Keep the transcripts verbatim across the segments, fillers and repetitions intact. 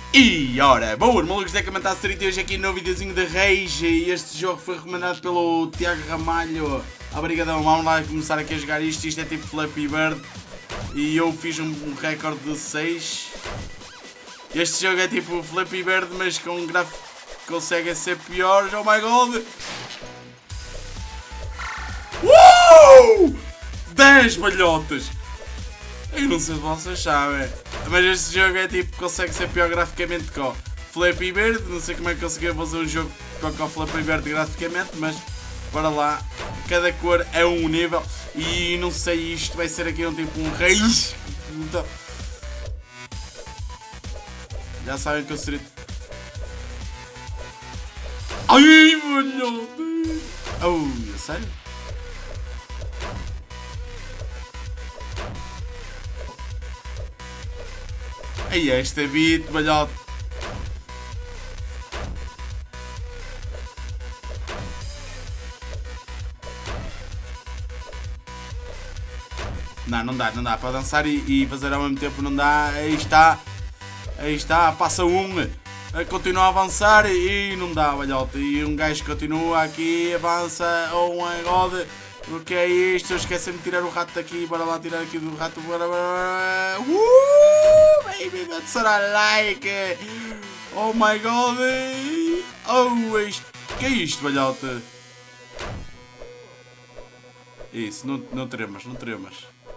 E ora, boas malucos, é que comentar trinta e hoje aqui no videozinho de Rage. E este jogo foi recomendado pelo Tiago Ramalho. Obrigadão, vamos lá começar aqui a jogar isto. Isto é tipo Flappy Bird. E eu fiz um, um recorde de seis. Este jogo é tipo Flappy Bird, mas com um gráfico que consegue ser pior. Oh my god! Uh! dez balhotas! Eu não sei se vocês sabem, mas este jogo é tipo, consegue ser pior graficamente que o Flappy Bird. Não sei como é que conseguiu fazer um jogo com o Flappy Bird graficamente, mas para lá, cada cor é um nível. E não sei, isto vai ser aqui um tipo um raiz. Então, já sabem que eu seria... Ai, mano! Oh, é sério? Ai, esta beat, balhote. Não, não dá, não dá. Para dançar e, e fazer ao mesmo tempo não dá. Aí está. Aí está, passa um. Continua a avançar e não dá, balhote. E um gajo continua aqui, avança. Oh my god. O que é isto? Eu esqueci-me de tirar o rato daqui. Bora lá tirar aqui do rato. Bora, bora. Uh, baby, that's what I like. Oh my god. Oh, isto. Que é isto, balhote? Isso, não, não tremas, não tremas.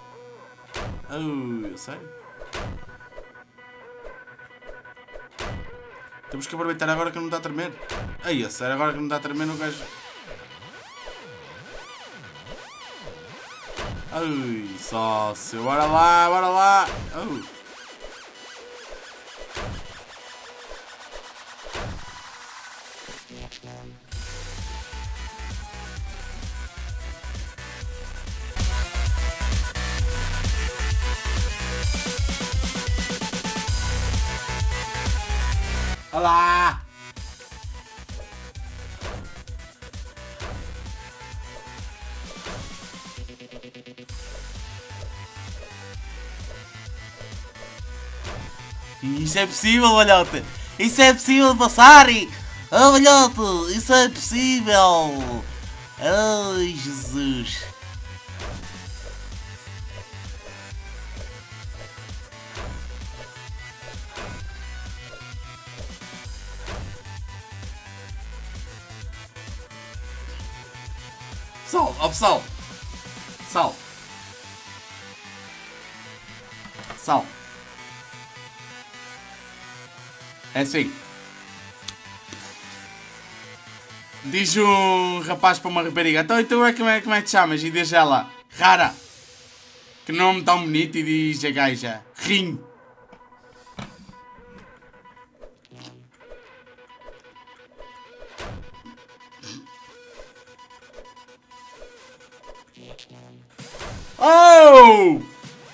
Oh, sério? Temos que aproveitar agora que não está a tremer. Aí, sério, agora que não está a tremer o gajo... Ai, sócio, bora lá, bora lá. Oh. Olá! Isso é possível, balhote! Isso é possível passar! Oh, balhote! Isso é possível! Ai, Jesus! Pessoal, ó pessoal! Pessoal! Pessoal! É assim. Diz um rapaz para uma rapariga: então, então como, é, como é que te chamas? E diz ela: Rara. Que nome tão bonito. E diz a gaja: Rim. Oh!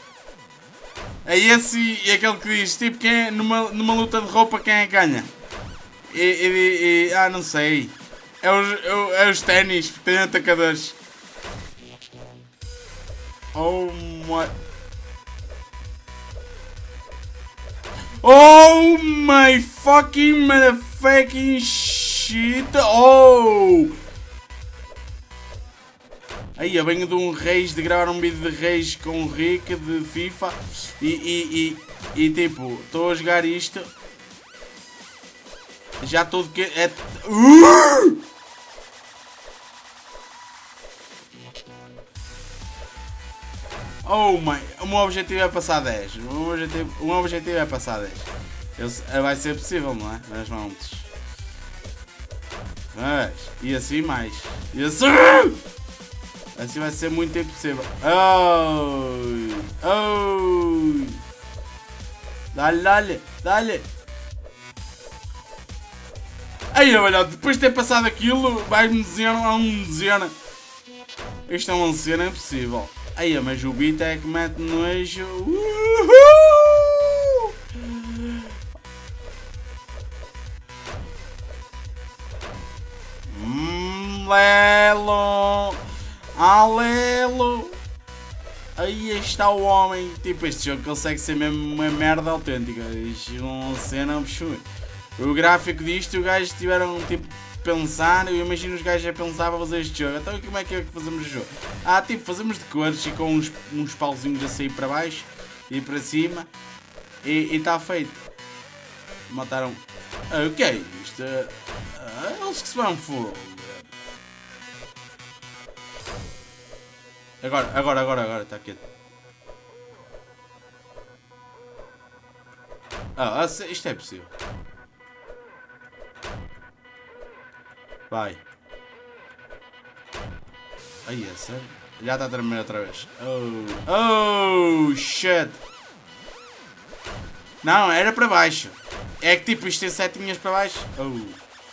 É esse e aquele que diz, tipo, quem é, numa, numa luta de roupa, quem é que ganha? E, e, e ah, não sei. É os, é, é os ténis, tem atacadores. Oh my... Oh my fucking motherfucking shit. Oh! Aí eu venho de um Rage, de gravar um vídeo de Rage com o Rick de FIFA e, e, e, e tipo, estou a jogar isto. Já tudo que é... Uh! Oh my... O meu objetivo é passar dez. O meu objetivo, o meu objetivo é passar dez. Eu, vai ser possível, não é? Mas vamos. Mas, e assim mais. E assim... Assim vai ser muito impossível. Oh! Oh! Dale, dale, dale! Aí, olha, depois de ter passado aquilo, vai-me dizer, não me dizer. Isto é uma cena impossível. Aí, mas o beat é que mete nojo. Uhul! Hum, Lelo! Alelo! aí está o homem. Tipo, este jogo consegue ser mesmo uma merda autêntica. Isto é uma cena. O gráfico disto, os gajos tiveram tipo pensar. Eu imagino os gajos a pensar para fazer este jogo. Então como é que é que fazemos o jogo? Ah, tipo, fazemos de cores e com uns, uns pauzinhos a sair para baixo e para cima. E está feito. Mataram. Ah, o que é isto? Ah, eles que se vão fogo. Agora, agora, agora, agora, está quieto. Ah, isto é possível. Vai. Aí é sério? Já está a tremer outra vez. Oh, oh, shit. Não, era para baixo. É que tipo, isto tem setinhas para baixo. Oh.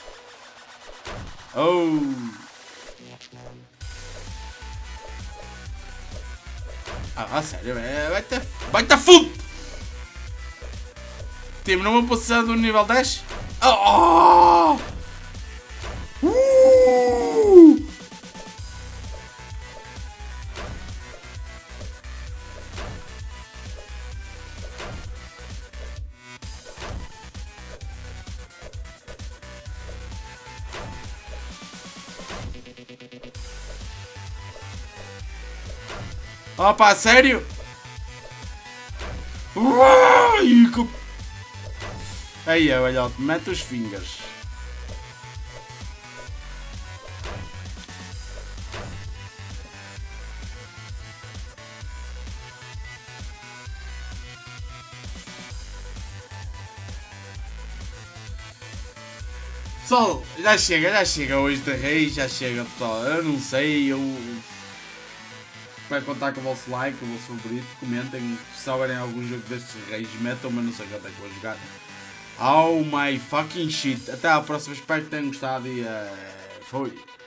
Oh. Ah, sério, vai-te vai-te fundo! Temos numa posição do nível dez? Oh! Uh! Opa, sério? Ai, que... Aí, olha, mete os fingers. Pessoal, já chega, já chega hoje de Reis, já chega, pessoal. Eu não sei, eu... Vai contar com o vosso like, com o vosso favorito, comentem, se souberem algum jogo destes reis, metam, mas não sei quanto é que vou jogar. Oh my fucking shit, até à próxima, espero que tenham gostado e uh, foi.